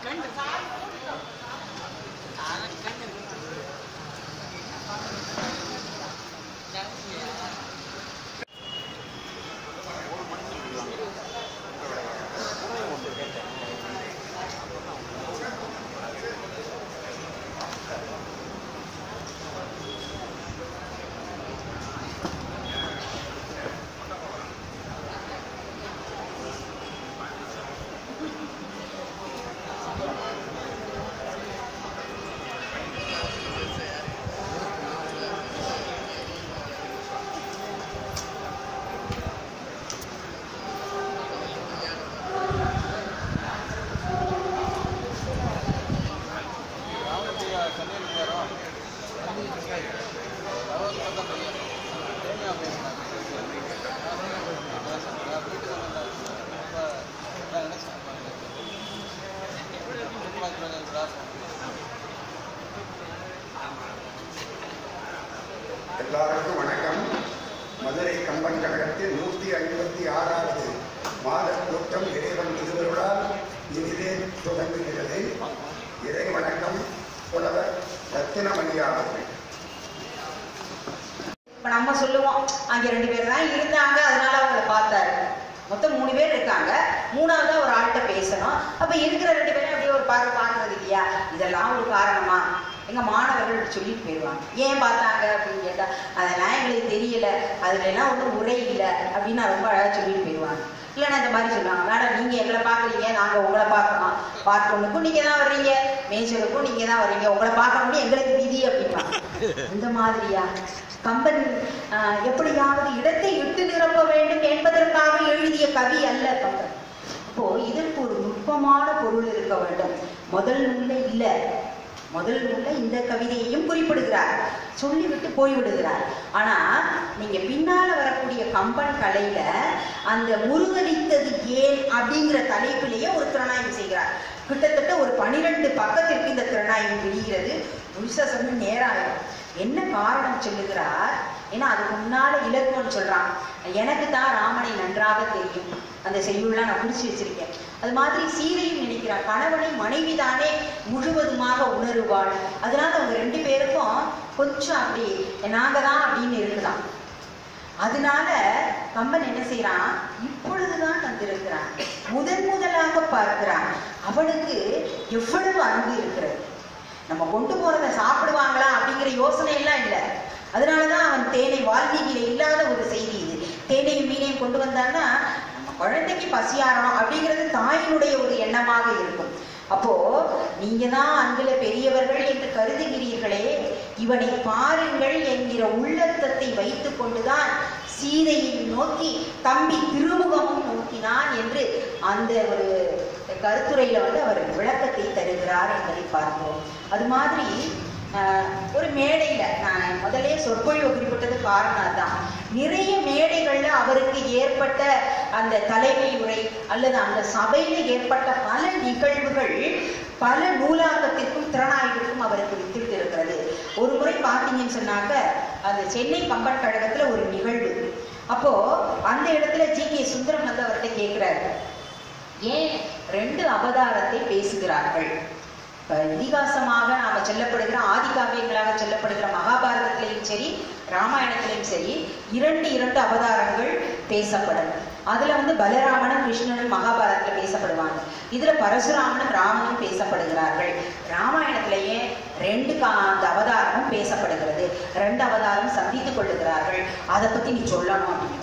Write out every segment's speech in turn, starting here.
எல்லாருக்கும் வணக்கம். மதுரை கம்பன் கழகத்தில் 156வது மாத கூட்டம் இறைவன் திருவருளால் இனிதே தொடங்குகிறது. இறை வணக்கம். புலவர் ரத்தினமணியா அவர்கள். இப்ப நம்ம சொல்லுவோம் அங்க 2 பேர் தான் இருந்தாங்க, அதனால அவங்களை பார்த்தாரு. மொத்தம் 3 பேர் இருக்காங்க, 3ஆவதா ஒரு ஆள்கிட்ட பேசணும். அப்ப இருக்கிற 2 பேரும் அப்படியே ஒரு பார்க்கறது இல்லையா? இதெல்லாம் ஒரு காரணமா? எங்க மாணவர்கள் சொல்லிட்டு போயிடுவாங்க. ஏன் பார்த்தாங்க அப்படின்னு கேட்டா, அதெல்லாம் எங்களுக்கு தெரியல, அதுல எல்லாம் ஒன்றும் உரை இல்லை அப்படின்னு ரொம்ப அழகா சொல்லிட்டு போயிடுவாங்க. இல்லைன்னா இந்த மாதிரி சொல்லுவாங்க, மேடம் நீங்க எங்களை பாக்குறீங்க, நாங்க உங்களை பார்க்கணும், பார்க்கணுக்கும் நீங்க தான் வர்றீங்க, மேய்ச்சலுக்கும் நீங்க தான் வர்றீங்க, உங்களை பார்க்கணும்னு எங்களுக்கு விதி அப்படிப்பாங்க. இந்த மாதிரியா? கம்பன் எப்படியாவது இடத்தை விட்டு நிரப்ப வேண்டும் என்பதற்காக எழுதிய கவி அல்ல கம்பன். அப்போ இதற்கு ஒரு நுட்பமான பொருள் இருக்க வேண்டும். முதல் நூல்ல இந்த கவிதையையும் குறிப்பிடுகிறார், சொல்லிவிட்டு போய்விடுகிறார். ஆனா நீங்க பின்னால வரக்கூடிய கம்பன் கலையில அந்த முருகடித்தது ஏன் அப்படிங்கிற தலைப்பிலேயே ஒரு திறனாய்வு செய்கிறார். கிட்டத்தட்ட ஒரு 12 பக்கத்திற்கு இந்த திறனாய்வு வெளியிறது. முழுசா சொன்ன நேரம் ஆயிடும். என்ன காரணம் சொல்லுகிறார்? ஏன்னா அதுக்கு முன்னால இலக்குவன் சொல்றான், எனக்கு தான் ராமனை நன்றாக தெரியும், அந்த செய்யுள்லாம் நான் குறிச்சு வச்சிருக்கேன். அது மாதிரி சீதையும் நினைக்கிறார், கணவனை மனைவி தானே முழுவதுமாக உணருவாள். அதனால அவங்க 2 பேருக்கும் கொஞ்சம் அப்படி நாங்க தான் அப்படின்னு இருக்குதான். அதனால கம்பன் என்ன செய்யறான், இப்பொழுதுதான் வந்திருக்கிறான், முதலாக பார்க்கிறான். அவனுக்கு எவ்வளவு அன்பு இருக்கிறது. நம்ம கொண்டு போறத சாப்பிடுவாங்களா அப்படிங்கிற யோசனை எல்லாம் இல்லை. அதனாலதான் அவன் தேனை, வால்மீகியில இல்லாத ஒரு செய்தி இது. தேனையும் மீனையும் கொண்டு வந்தான்னா நம்ம குழந்தைக்கு பசியாரணும் அப்படிங்கிறது தாயினுடைய ஒரு எண்ணமாக இருக்கும். அப்போ நீங்க தான் அன்புல பெரியவர்கள் என்று கருதுகிறீர்களே, இவனை பாருங்கள் என்கிற உள்ளத்தத்தை வைத்துக் கொண்டுதான் சீதையை நோக்கி தம்பி திருமுகமும் நோக்கினான் என்று அந்த ஒரு கருத்துரையில அவர் விளக்கத்தை தருகிறார் என்பதை பார்க்கிறோம். அது மாதிரி ஒரு மேடையில நான் முதலே சொற்பொழிவு குறிப்பிட்டது காரணம் தான். நிறைய மேடைகள்ல அவருக்கு ஏற்பட்ட அந்த தலைமை உரை அல்லது அந்த சபையில ஏற்பட்ட பல நிகழ்வுகள் பல நூலாக்கத்திற்கும் திறனாய்விற்கும் அவருக்கு வித்திட்டு இருக்கிறது. ஒரு முறை பார்த்தீங்கன்னு சொன்னாக்க, அந்த சென்னை கம்பன் கழகத்துல ஒரு நிகழ்வு. அப்போ அந்த இடத்துல ஜி.கே. சுந்தரம் வந்து அவர்கிட்ட கேட்கிறாரு, ஏன் 2 அவதாரத்தை பேசுகிறார்கள்? இதிகாசமாக நாம சொல்லப்படுகிற ஆதி காவியங்களாக சொல்லப்படுகிற மகாபாரதத்திலையும் சரி ராமாயணத்திலையும் சரி 2 அவதாரங்கள் பேசப்படும். அதுல வந்து பலராமனும் கிருஷ்ணனும் மகாபாரதத்துல பேசப்படுவாங்க. இதுல பரசுராமனும் ராமனும் பேசப்படுகிறார்கள். ராமாயணத்திலேயே 2 அவதாரமும் பேசப்படுகிறது. 2 அவதாரம் சந்தித்துக் கொள்ளுகிறார்கள். அதை பத்தி நீ சொல்லணும் அப்படின்னு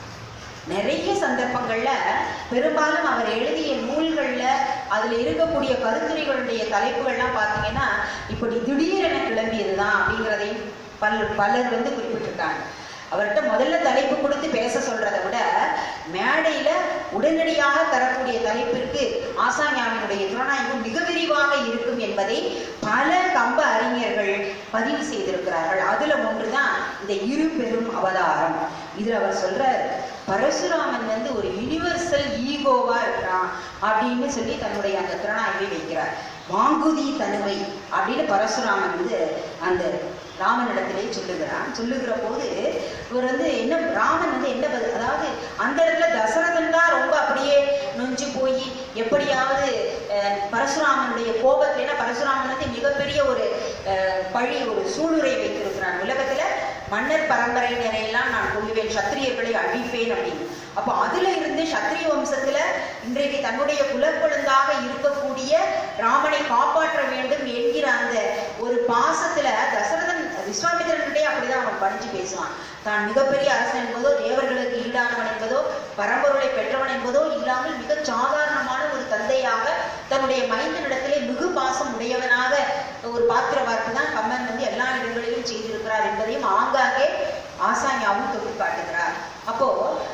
நிறைய சந்தர்ப்பங்கள்ல பெரும்பாலும் அவர் எழுதிய நூல்கள்ல அதுல இருக்கக்கூடிய கருத்துரைகளுடைய தலைப்புகள்லாம் பார்த்தீங்கன்னா இப்படி திடீரென கிளம்பியதுதான் அப்படிங்கிறதையும் பலர் வந்து குறிப்பிட்டிருக்காங்க. அவர்கிட்ட முதல்ல தலைப்பு கொடுத்து பேச சொல்றதை விட மேடையில உடனடியாக தரக்கூடிய தலைப்பிற்கு ஆசாஞானியுடைய திறனாய்வு மிக விரிவாக இருக்கும் என்பதை பல கம்ப அறிஞர்கள் பதிவு செய்திருக்கிறார்கள். அதுல ஒன்றுதான் இந்த 2 பெரும் அவதாரம். இதுல அவர் சொல்றார், பரசுராமன் வந்து ஒரு யூனிவர்சல் ஈகோவா இருக்கிறான் அப்படின்னு சொல்லி தன்னுடைய அந்த திறனாய்வை வைக்கிறார். வாங்குதி தனுவை அப்படின்னு பரசுராமன் வந்து அந்த ராமனிடத்திலே சொல்லுகிற போது இவர் வந்து என்ன, ராமன் வந்து என்ன, அதாவது அந்த இடத்துல தசரதன் தான் ரொம்ப அப்படியே நொஞ்சு போய் எப்படியாவது பரசுராமனுடைய கோபத்துல, ஏன்னா பரசுராமன் வந்து மிகப்பெரிய ஒரு பழி, ஒரு சூளுரை வைத்திருக்கிறான். உலகத்துல மன்னர் பரம்பரையினரையெல்லாம் நான் கொள்ளுவேன், சத்திரியர்களை அழிப்பேன் அப்படின்னு. அப்போ அதுல இருந்து சத்திரிய வம்சத்துல இன்றைக்கு தன்னுடைய குலக்கொழுந்தாக இருக்கக்கூடிய ராமனை காப்பாற்ற வேண்டும் என்கிற அந்த ஒரு பாசத்துல தசரதன் விஸ்வாமித்திரனுடைய அப்படிதான் அவன் பறிஞ்சு பேசுவான். தான் மிகப்பெரிய அரசன் என்பதோ, தேவர்களுக்கு ஈடானவன் என்பதோ, பரம்பொருளை பெற்றவன் என்பதோ இல்லாமல் மிக சாதாரணமான ஒரு தந்தையாக தன்னுடைய மைந்தனிடத்திலே மிகு பாசம் உடையவனாக ஒரு பாத்திர வார்த்தை தான் கம்பன் வந்து எல்லா இடங்களிலும் செய்திருக்கிறார் என்பதையும் ஆங்காங்கே ஆசாஞாவும் தொட்டு காட்டுகிறார். அப்போ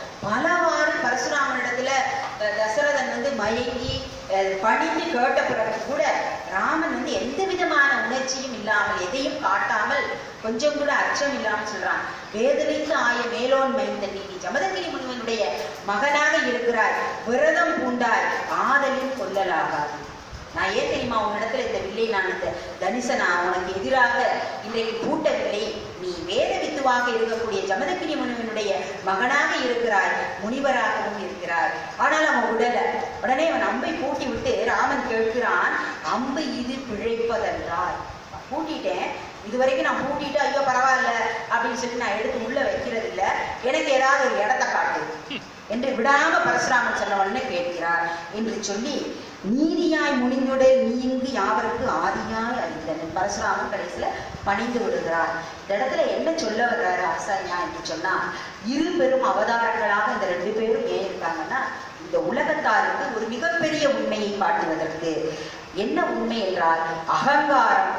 பலவாறு பரசுராமனிடத்துல தசரதன் வந்து மயங்கி பணிந்து கேட்ட பிறகு கூட ராமன் வந்து எந்த விதமான உணர்ச்சியும் இல்லாமல், எதையும் காட்டாமல், கொஞ்சம் கூட அச்சம் இல்லாமல் சொல்றான், வேதனைத்து ஆய மேலோன் மைந்தன் நீ ஜமதகிரி முனிவனுடைய மகனாக இருக்கிறாய், விரதம் பூண்டாய், ஆதலின் கொல்லலாகாது. நான் ஏன் தெரியுமா உன்னிடத்துல இந்த வில்லை, நான் இந்த தனுசனா உனக்கு எதிராக இன்றைக்கு பூட்டவில்லை, நீ வேத வித்துவாக இருக்கக்கூடிய ஜமதகிரி முனிவனுடைய மகனாக இருக்கிறாய், முனிவராகவும் இருக்கிறார். ஆனால் அவன் உடனே அவன் அம்பை பூட்டி விட்டு ராமன் கேட்கிறான், அம்பு இது பிழைப்பதென்றால், பூட்டிட்டேன், இதுவரைக்கும் நான் பூட்டிட்டு ஐயோ பரவாயில்ல அப்படின்னு சொல்லி நான் எடுத்து உள்ள வைக்கிறது இல்லை, எனக்கு ஏதாவது ஒரு இடத்தை காட்டு என்று விடாம பரசுராமன் சொன்னவன்னு கேட்கிறார் என்று சொல்லி, நீதியாய் முனிந்துடல் நீங்கு யாவருக்கு ஆதியாய் அறிந்தன் பரசுராமன் கடைசியில பணிந்து விடுகிறார். இந்த இடத்துல என்ன சொல்ல வர்றாரு ஆசாரியா என்று சொன்னா, இரு பெரும் அவதாரங்களாக இந்த ரெண்டு பேரும் ஏன் இருக்காங்கன்னா, இந்த உலகத்தாருக்கு ஒரு மிகப்பெரிய உண்மையை காட்டுவதற்கு. என்ன உண்மை என்றால், அகங்காரம்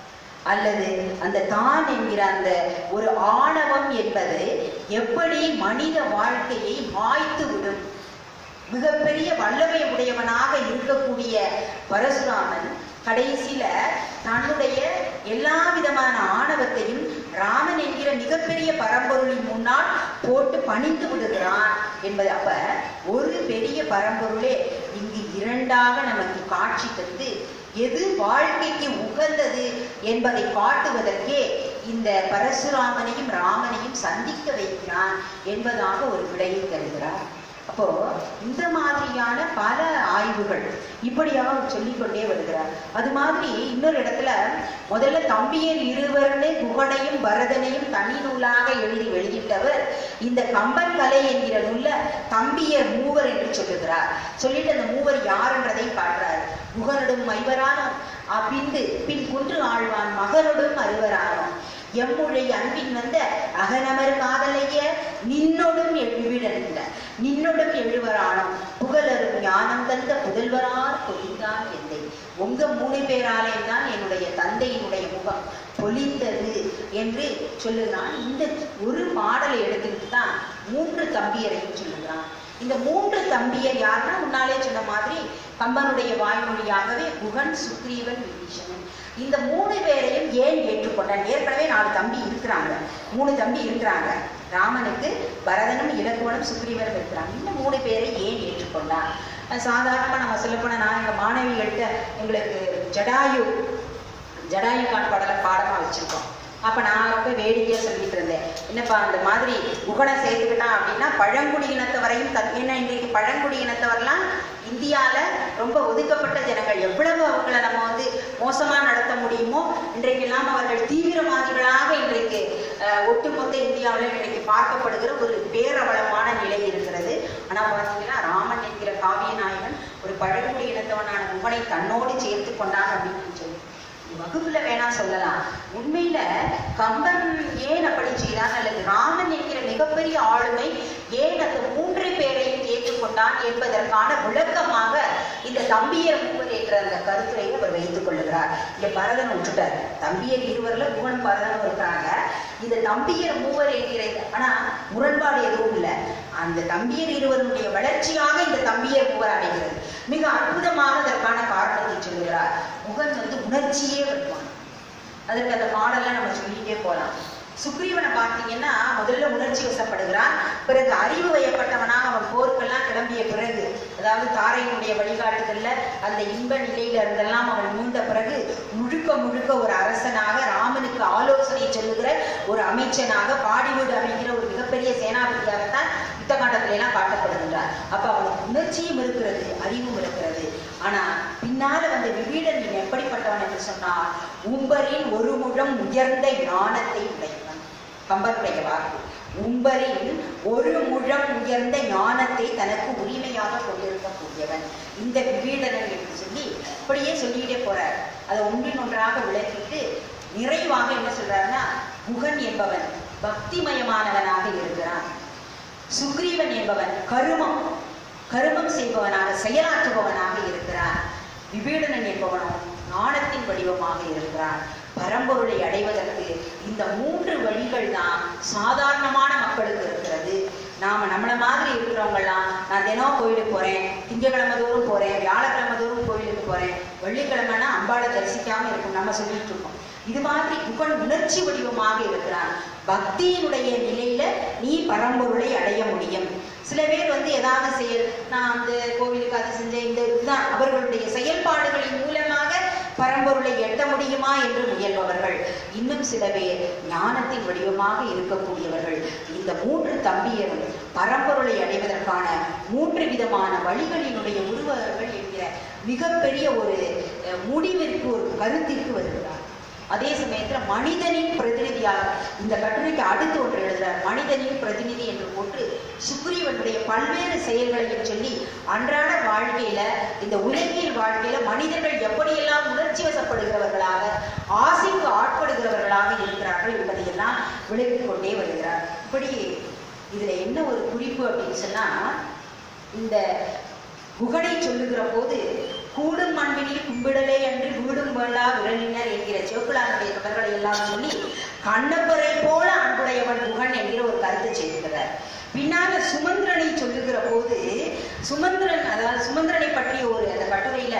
அல்லது அந்த தான் என்கிற அந்த ஒரு ஆணவம் என்பது எப்படி மனித வாழ்க்கையை மாய்த்து விடும். மிகப்பெரிய வல்லமை உடையவனாக இருக்கக்கூடிய பரசுராமன் கடைசியில தன்னுடைய எல்லா விதமான ஆணவத்தையும் ராமன் என்கிற மிகப்பெரிய பரம்பொருளின் முன்னால் போட்டு பணிந்து விடுகிறான் என்பது. அப்ப ஒரு பெரிய பரம்பொருளே இங்கு இரண்டாக நமக்கு காட்சி தந்து எது வாழ்க்கைக்கு உகந்தது என்பதை காட்டுவதற்கே இந்த பரசுராமனையும் ராமனையும் சந்திக்க வைக்கிறான் என்பதாக ஒரு விடையை தருகிறார். அப்போ இந்த மாதிரியான பல ஆய்வுகள் இப்படியாக சொல்லிக்கொண்டே வருகிறார். அது மாதிரி இன்னொரு இடத்துல முதல்ல தம்பியர் இருவர்னு குகனையும் பரதனையும் தனி நூலாக எழுதி வெளியிட்டவர் இந்த கம்பன் கலை என்கிற நூல்ல தம்பியர் மூவர் என்று சொல்லுகிறார். சொல்லிட்டு அந்த மூவர் யாருன்றதை காட்டுறார். குகனோடும் மைவரானோம் பின் குன்று ஆழ்வான் மகனோடும் அறுவரானோம் எம்முழை அன்பின் வந்த அகனமர் காதலைய நின்னோடும் எழுவிடந்த நின்னோடும் எழுவரானோம் புகழரும் ஞானம் தந்த புதல்வரார் பொழிந்தான் எந்தை. உங்க 3 பேராலே தான் என்னுடைய தந்தையினுடைய முகம் பொழிந்தது என்று சொல்லுகிறான். இந்த ஒரு பாடலை எடுத்துக்கிட்டு தான் 3 தம்பியரையும் சொல்லுகிறான். இந்த 3 தம்பியர் யாருன்னா, முன்னாலே சொன்ன மாதிரி கம்பனுடைய வாய்மொழியாகவே குகன், சுக்ரீவன், விபீஷணன். இந்த 3 பேரையும் ஏன் ஏற்றுக்கொண்டான்? ஏற்கனவே 4 தம்பி இருக்கிறாங்க, 3 தம்பி இருக்கிறாங்க. ராமனுக்கு பரதனும் இலக்குவனும் சுக்ரீவனும் இருக்கிறாங்க. இந்த 3 பேரை ஏன் ஏற்றுக்கொண்டான்? சாதாரணமா நம்ம சொல்லப்போனா, நான் எங்க மாணவிகள்கிட்ட எங்களுக்கு ஜடாயு பாடமா வச்சிருக்கோம். அப்ப நான் ரொம்ப வேடிக்கையா சொல்லிட்டு இருந்தேன், என்னப்பா அந்த மாதிரி குகனை சேர்த்துக்கிட்டான் அப்படின்னா பழங்குடி இனத்தவரையும் ஏன்னா இன்றைக்கு பழங்குடி இனத்தவரெல்லாம் இந்தியால ரொம்ப ஒதுக்கப்பட்ட ஜனங்கள், எவ்வளவு அவங்களை நம்ம வந்து மோசமா நடத்த முடியுமோ இன்றைக்கெல்லாம் அவர்கள் தீவிரவாதிகளாக இன்றைக்கு ஒட்டுமொத்த இந்தியாவில் இன்றைக்கு பார்க்கப்படுகிற ஒரு பேரவலமான நிலை இருக்கிறது. ஆனா பார்த்தீங்கன்னா ராமன் என்கிற காவிய நாயகன் ஒரு பழங்குடி இனத்தவனான குகனை தன்னோடு சேர்த்து கொண்டான் அப்படின்னு சொல்லி வகுப்புல வேணா சொல்லலாம். உண்மையில கம்பன் ஏன் அப்படி செய்தான், அல்லது ராமன் என்கிற மிகப்பெரிய ஆளுமை ஏன் அந்த 3 பேரையும் ஏற்றுக்கொண்டான் என்பதற்கான விளக்கமாக இந்த தம்பியர் மூவர் என்ற அந்த கருத்துரையை அவர் வைத்துக் கொள்ளுகிறார். இங்க பரதன் விட்டுட்டார், தம்பியர் இருவர்ல குகனும் பரதனும் இருக்கிறாங்க. இந்த தம்பியர் மூவர் என்கிற ஆனா முரண்பாடு எதுவும் இல்லை. அந்த தம்பியர் இருவருடைய வளர்ச்சியாக இந்த தம்பியர் மூவர் அமைகிறது. மிக அற்புதமாக அதற்கான காரணத்தை சொல்லுகிறார். முகன் வந்து உணர்ச்சியே வருவான். அதற்கு அந்த பாடெல்லாம் நம்ம சொல்லிட்டே போலாம். சுக்ரீவனை பார்த்தீங்கன்னா முதல்ல உணர்ச்சி வசப்படுகிறான், பிறகு அறிவு வயப்பட்டவனாக அவன் போருக்கெல்லாம் கிளம்பிய பிறகு அதாவது தாரையினுடைய வழிகாட்டுதல்ல அந்த இன்ப நிலையில இருந்தெல்லாம் அவன் மீண்ட பிறகு முழுக்க முழுக்க ஒரு அரசனாக ராமனுக்கு ஆலோசனை சொல்லுகிற ஒரு அமைச்சனாக பாடி வீடு அமைக்கிற ஒரு மிகப்பெரிய சேனாபதியாகத்தான் யுத்த காண்டத்தில எல்லாம் காட்டப்படுகின்றார். அப்ப அவனுக்கு உணர்ச்சியும் இருக்கிறது, அறிவும் இருக்கிறது. ஆனா பின்னால வந்த விபீடன் எப்படிப்பட்டவன் என்று சொன்னால் உம்பரின் ஒரு முழம் உயர்ந்த ஞானத்தை உடையவன். கம்பருடைய வாக்கு, உம்பரின் ஒரு முழம் உயர்ந்த ஞானத்தை தனக்கு உரிமையாக கொண்டிருக்கக்கூடியவன் இந்த விபீடனன் என்று சொல்லி அப்படியே சொல்லிட்டே போறார். அதை ஒன்றின் ஒன்றாக விளக்கிட்டு நிறைவாக என்ன சொல்றாருன்னா, குகன் என்பவன் பக்திமயமானவனாக இருக்கிறான். சுக்ரீவன் என்பவன் கருமம் செய்பவனாக செயலாற்றுபவனாக இருக்கிறான். விபீடனன் என்பவனும் ஞானத்தின் வடிவமாக இருக்கிறான். பரம்பொருளை அடைவதற்கு இந்த 3 வழிகள் தான் சாதாரணமான மக்களுக்கு இருக்கிறது. நம்மள மாதிரி இருக்கிறவங்கலாம், நான் தினம் கோயிலுக்கு போறேன், திங்கக்கிழமை தோறும் போறேன், வியாழக்கிழமை தோறும் கோயிலுக்கு போறேன், வெள்ளிக்கிழமைனா அம்பாளை தரிசிக்காம இருக்கும் நம்ம சொல்லிட்டு இருக்கோம். இது மாதிரி புகழ் உணர்ச்சி வடிவமாக இருக்கிறான். பக்தியினுடைய நிலையில நீ பரம்பொருளை அடைய முடியும். சில பேர் ஏதாவது செயல், நான் அந்த கோவிலுக்கு அது செஞ்சேன், இந்த இதுதான் அவர்களுடைய செயல்பாடுகளின் மூலமாக பரம்பொருளை எட்ட முடியுமா என்று முயல்பவர்கள். இன்னும் சில பேர் ஞானத்தின் வடிவமாக இருக்கக்கூடியவர்கள். இந்த 3 தம்பியரும் பரம்பொருளை அடைவதற்கான 3 விதமான வழிகளினுடைய உருவகங்கள் என்கிற மிகப்பெரிய ஒரு முடிவிற்கு, ஒரு கருத்திற்கு வருகிறார். அதே சமயத்துல மனிதனின் பிரதிநிதியாக இந்த கட்டுரைக்கு அடுத்து ஒன்று எழுதுறார். மனிதனின் பிரதிநிதி என்று போட்டு சுக்ரீவனுடைய பல்வேறு செயல்களையும் சொல்லி அன்றாட வாழ்க்கையில, இந்த உலகியல் வாழ்க்கையில மனிதர்கள் எப்படியெல்லாம் உணர்ச்சி வசப்படுகிறவர்களாக, ஆசைக்கு ஆட்படுகிறவர்களாக இருக்கிறார்கள் என்பதையெல்லாம் விளக்கிக் கொண்டே வருகிறார். இப்படி இதுல என்ன ஒரு குறிப்பு அப்படின்னு சொன்னா, இந்த குகனை சொல்லுகிற போது கூடும் மண்ணில் கும்பிடலே அன்று வீடும் வேண்டா விரலினர் என்கிற சிவப்புலானுடைய தொடர்களை எல்லாம் சொல்லி கண்ணப்பரை போல அன்புடையவன் குகன் என்கிற ஒரு கருத்தை செய்திருக்கிறார். பின்னால சுமந்திரனை சொல்லுகிற போது சுமந்திரன், அதாவது சுமந்திரனை பற்றிய ஒரு அந்த கட்டுரையில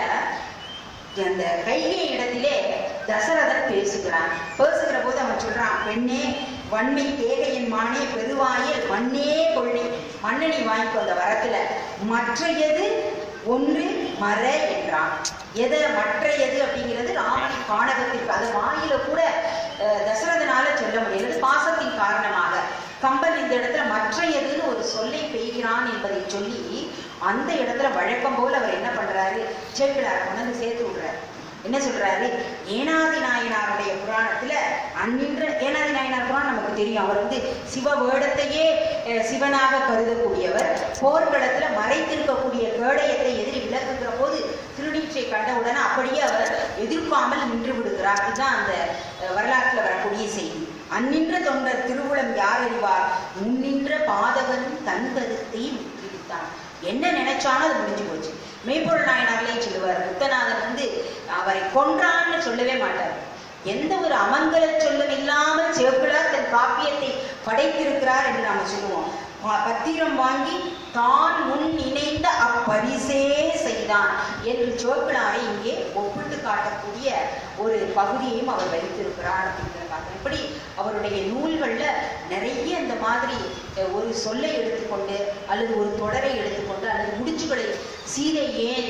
அந்த கைகை இடத்திலே தசரதன் பேசுகிற போது அவன் சொல்றான், பெண்ணே வன்மை கேகையின் மானே பெருவாயில் மண்ணே கொள்ளி, மண்ணனி வாங்கிக்கோ அந்த வரத்துல, மற்றையது ஒன்று மர என்றான். எதை மற்றையது அப்படிங்கிறது ராமனின் காணகத்திற்கு, அது வாயில கூட தசரதனால சொல்ல முடியாது, பாசத்தின் காரணமாக. கம்பன் இந்த இடத்துல மற்றையதுன்னு ஒரு சொல்லை பெய்கிறான் என்பதை சொல்லி அந்த இடத்துல வழக்கம் போல அவர் என்ன பண்றாரு, சேக்கிழார் கொண்டு சேர்த்து விடுறாரு. என்ன சொல்றாரு, ஏனாதி நாயனாருடைய புராணத்துல அந்நின்ற ஏனாதி நாயனார் புராணம் நமக்கு தெரியும். அவர் சிவ வேடத்தையே சிவனாக கருதக்கூடியவர். போர்க்களத்துல மறைத்திருக்கக்கூடிய கேடயத்தை எதிரி விளக்குகிற போது திருநீற்றை கண்டவுடனே அப்படியே அவர் எதிர்க்காமல் நின்று விடுகிறார். இதுதான் அந்த வரலாற்றுல வரக்கூடிய செய்தி. அந்நின்ற தொண்டர் திருவுளம் யார் அறிவார், முன்னின்ற பாதகனும் தன் கருத்தை முற்றிவிட்டான். என்ன நினைச்சாலும் அது முடிஞ்சு போச்சு. மெய்ப்பொருள் நாயனார்களே சொல்லுவார், முத்தநாதன் அவரை கொன்றான்னு சொல்லவே மாட்டார். எந்த ஒரு அமங்கல சொல்லும் இல்லாமல் சிவப்பிலார் தன் காப்பியத்தை படைத்திருக்கிறார் என்று நாம சொல்லுவோம். பத்திரம் வாங்கி தான் முன் இணைந்த அப்பரிசே செய்தான் என்று சிவப்பிலாரை இங்கே ஒப்பிட்டு காட்டக்கூடிய ஒரு பகுதியையும் அவர் வைத்திருக்கிறார் அப்படிங்கிறாங்க. இப்படி அவருடைய நூல்கள்ல நிறைய இந்த மாதிரி ஒரு சொல்லை எடுத்துக்கொண்டு அல்லது ஒரு தொடரை எடுத்துக்கொண்டு அல்லது முடிச்சுகளை, சீதை ஏன்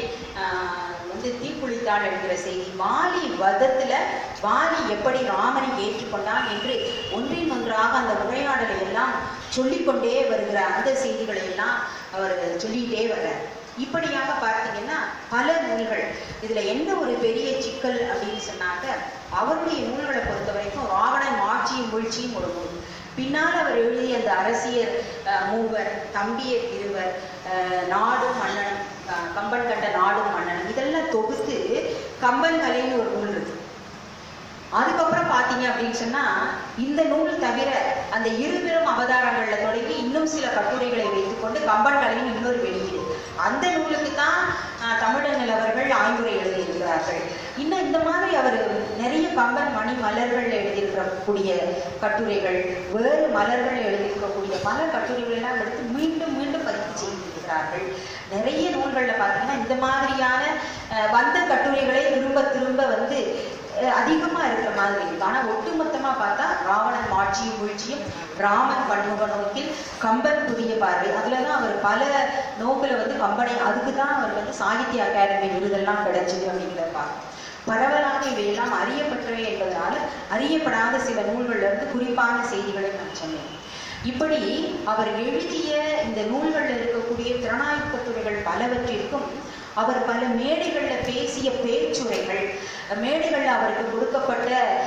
தீக்குளித்தாள் என்கிற செய்தி, வாலி வதத்துல வாலி எப்படி ராமனை ஏற்றுக்கொண்டான் என்று ஒன்றின் ஒன்றாக அந்த உரையாடலை எல்லாம் சொல்லிக்கொண்டே வருகிற அந்த செய்திகளை எல்லாம் அவர் சொல்லிட்டே வர்றார். இப்படியாக பார்த்தீங்கன்னா பல நூல்கள். இதுல என்ன ஒரு பெரிய சிக்கல் அப்படின்னு சொன்னாக்க, அவருடைய நூல்களை பொறுத்த வரைக்கும் ராவணன் ஆட்சியும் வீழ்ச்சியும் ஒரு நூல். பின்னால் அவர் எழுதிய அந்த அரசியர் மூவர், தம்பியர் இருவர், நாடும் மன்னனும், கம்பன் கண்ட நாடும் மன்னனும், இதெல்லாம் தொகுத்து கம்பன் கலைன்னு ஒரு நூல் இருக்கு. அதுக்கப்புறம் பார்த்தீங்க அப்படின்னு சொன்னா, இந்த நூல் தவிர அந்த இருபெரும் அவதாரங்கள்ல தொடங்கி இன்னும் சில கட்டுரைகளை வைத்துக்கொண்டு கம்பன் கலையின் இன்னொரு வெளியீடு. அந்த நூலுக்கு தான் தமிழன் அவர்கள் ஆய்வுரை எழுதியிருக்கிறார்கள். இன்னும் இந்த மாதிரி அவர் நிறைய கம்பன் மணி மலர்கள் எழுதியிருக்கக்கூடிய கட்டுரைகள், வேறு மலர்கள் எழுதியிருக்கக்கூடிய பல கட்டுரைகள் எல்லாம் எடுத்து மீண்டும் மீண்டும் பதிவு செய்திருக்கிறார்கள். நிறைய நூல்கள்ல பார்த்தீங்கன்னா இந்த மாதிரியான வந்த கட்டுரைகளை திரும்ப திரும்ப அதிகமா இருக்கிற மாதிரி இருக்கு. ஆனா ஒட்டுமொத்தமா பார்த்தா ராவணன் ஆட்சியும் வீழ்ச்சியும், ராமன் பன்முக நோக்கில், கம்பன் புதிய பார்வை. அதுலதான் அவர் பல நோக்கில வந்து கம்பனை, அதுக்குதான் அவர் வந்து சாகித்ய அகாடமி விருதெல்லாம் கிடைச்சது அப்படிங்கிறத பார்க்கணும். பரவலாக இவையெல்லாம் அறியப்பட்டவை என்பதனால அறியப்படாத சில நூல்கள்ல இருந்து குறிப்பான செய்திகளை நான் சொன்னேன். இப்படி அவர் எழுதிய இந்த நூல்களில் இருக்கக்கூடிய திறனாய்வு கட்டுரைகள் பலவற்றிற்கும் அவர் பல மேடைகளில் பேசிய பேச்சுரைகள், மேடைகளில் அவருக்கு கொடுக்கப்பட்ட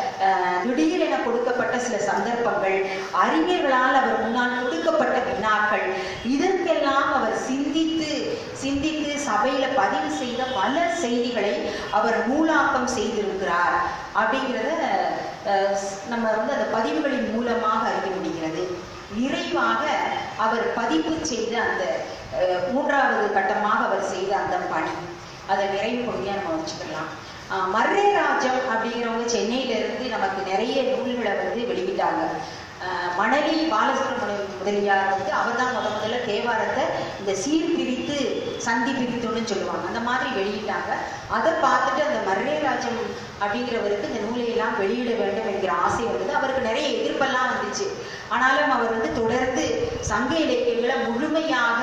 திடீரென கொடுக்கப்பட்ட சில சந்தர்ப்பங்கள், அறிஞர்களால் அவர் முன்னால் கொடுக்கப்பட்ட வினாக்கள், இதற்கெல்லாம் அவர் சிந்தித்து சபையில பதிவு செய்த பல செய்திகளை அவர் நூலாக்கம் செய்திருக்கிறார் அப்படிங்கிறத நம்ம வந்து அந்த பதிவுகளின் மூலமாக அறிய முடிகிறது. நிறைவாக அவர் பதிப்பு செய்த அந்த மூன்றாவது கட்டமாக அவர் செய்த அந்த பணி, அதை நிறைவு பகுதியாக நம்ம வச்சுக்கலாம். மர்ரே ராஜம் அப்படிங்கிறவங்க சென்னையில இருந்து நமக்கு நிறைய நூல்களை வந்து வெளியிட்டாங்க. மணலி பாலசுப்ரமணியம் முதலியார் வந்து அவர் தான் முதல்ல தேவாரத்தை இந்த சீர்பிரித்து சந்தி பிரித்துன்னு சொல்லுவாங்க, அந்த மாதிரி வெளியிட்டாங்க. அதை பார்த்துட்டு அந்த மர்ரே ராஜம் அப்படிங்கிறவருக்கு இந்த நூலையெல்லாம் வெளியிட வேண்டும் என்கிற ஆசை வந்தது. அவருக்கு நிறைய எதிர்ப்பெல்லாம் வந்துச்சு. ஆனாலும் அவர் வந்து தொடர்ந்து சங்க இலக்கியங்களை முழுமையாக